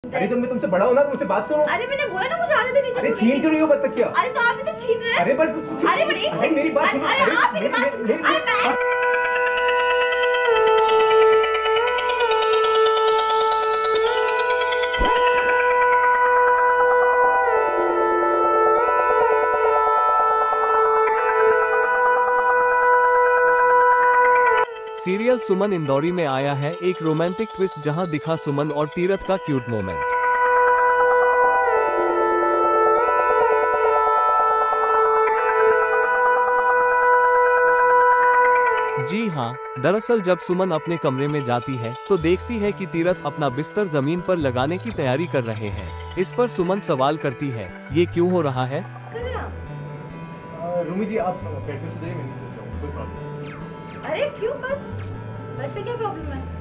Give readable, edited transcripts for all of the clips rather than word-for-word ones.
अरे तो मैं तुमसे बड़ा हूँ ना, मुझसे बात सुनो। अरे मैंने बोला ना मुझे आदत है नीचे। अरे छीन क्यों रही हो बत्तखिया? अरे तो आप भी तो छीन रहे हैं। अरे पर एक सेकंड मेरी बात सुनो। अरे आप मेरी बात सुनो। सीरियल सुमन इंदौरी में आया है एक रोमांटिक ट्विस्ट, जहां दिखा सुमन और तीरथ का क्यूट मोमेंट। जी हां, दरअसल जब सुमन अपने कमरे में जाती है तो देखती है कि तीरथ अपना बिस्तर जमीन पर लगाने की तैयारी कर रहे हैं। इस पर सुमन सवाल करती है, ये क्यों हो रहा है? रूमी जी आप बेड पे सो जाइए, मैं नीचे सो जाऊंगा, कोई प्रॉब्लम। अरे क्यों बेड पे क्या प्रॉब्लम है?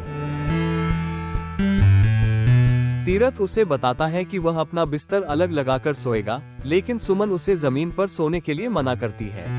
तीरथ उसे बताता है कि वह अपना बिस्तर अलग लगाकर सोएगा, लेकिन सुमन उसे जमीन पर सोने के लिए मना करती है।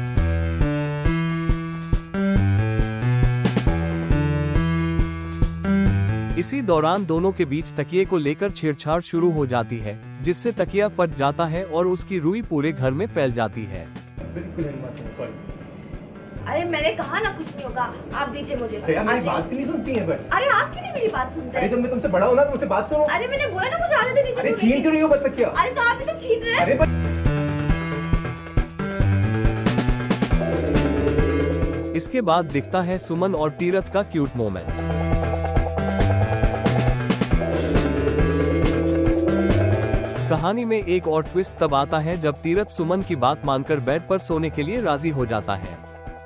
इसी दौरान दोनों के बीच तकिए को लेकर छेड़छाड़ शुरू हो जाती है, जिससे तकिया फट जाता है और उसकी रुई पूरे घर में फैल जाती है। बिल्कुल नहीं बात है, सॉरी। अरे मैंने कहा ना कुछ नहीं होगा, आप दीजिए मुझे। अरे आप मेरी बात क्यों नहीं सुनती हैं? अरे आप क्यों नहीं मेरी बात सुनते? अरे तो मैं तुमसे बड़ा हूँ ना, मुझसे बात सुनो। अरे मैंने बोला ना मुझे आदत है नीचे। अरे छीन क्यों रही हो बत्तखिया? अरे तो आप भी तो छीन रहे हैं। अरे इसके बाद दिखता है सुमन और तीरथ का क्यूट मोमेंट। कहानी में एक और ट्विस्ट तब आता है जब तीरथ सुमन की बात मानकर बेड पर सोने के लिए राजी हो जाता है।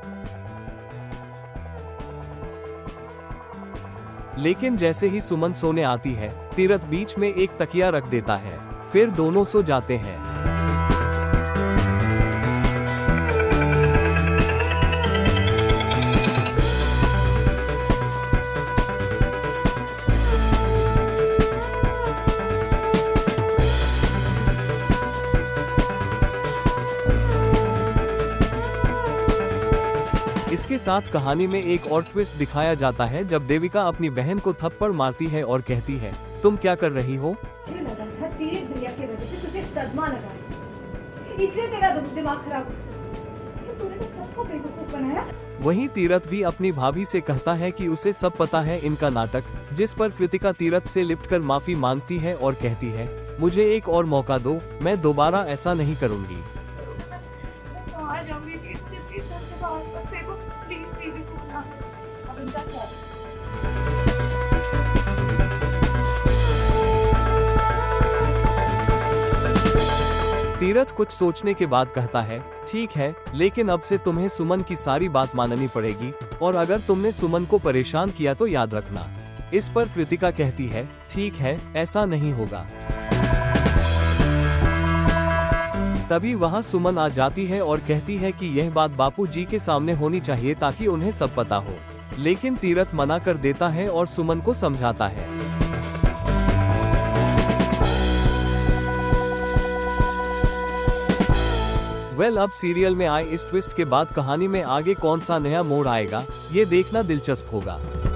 लेकिन जैसे ही सुमन सोने आती है, तीरथ बीच में एक तकिया रख देता है, फिर दोनों सो जाते हैं। इसके साथ कहानी में एक और ट्विस्ट दिखाया जाता है जब देविका अपनी बहन को थप्पड़ मारती है और कहती है, तुम क्या कर रही हो? मुझे लगा था तेरे भैया की वजह से तुझे सदमा लगा है, इसलिए तेरा दिमाग खराब हो गया। तूने तो सबको बेवकूफ बनाया। वहीं तीरथ भी अपनी भाभी से कहता है कि उसे सब पता है इनका नाटक, जिस पर कृतिका तीरथ से लिपटकर माफी मांगती है और कहती है, मुझे एक और मौका दो, मैं दोबारा ऐसा नहीं करूंगी। तीरथ कुछ सोचने के बाद कहता है, ठीक है, लेकिन अब से तुम्हें सुमन की सारी बात माननी पड़ेगी, और अगर तुमने सुमन को परेशान किया तो याद रखना। इस पर कृतिका कहती है, ठीक है, ऐसा नहीं होगा। तभी वहां सुमन आ जाती है और कहती है कि यह बात बापू जी के सामने होनी चाहिए ताकि उन्हें सब पता हो, लेकिन तीरथ मना कर देता है और सुमन को समझाता है। अब सीरियल में आए इस ट्विस्ट के बाद कहानी में आगे कौन सा नया मोड़ आएगा, ये देखना दिलचस्प होगा।